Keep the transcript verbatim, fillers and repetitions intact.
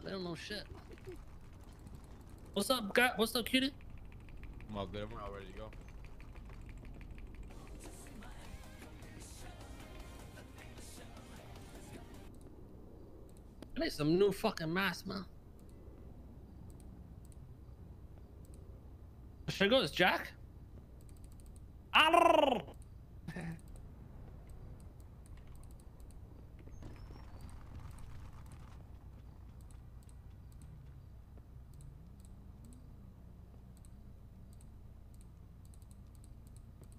They don't know shit. What's up, guy? What's up, cutie? I'm all good. We're all ready to go. I need some new fucking masks, man. Should I go as Jack? Arrgh!